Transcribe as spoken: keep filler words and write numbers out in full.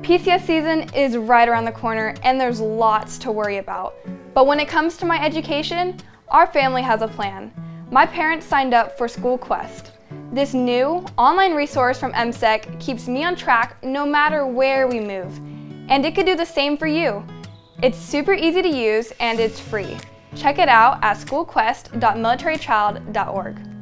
P C S season is right around the corner and there's lots to worry about. But when it comes to my education, our family has a plan. My parents signed up for SchoolQuest. This new online resource from M S E C keeps me on track no matter where we move. And it could do the same for you. It's super easy to use and it's free. Check it out at school quest dot military child dot org.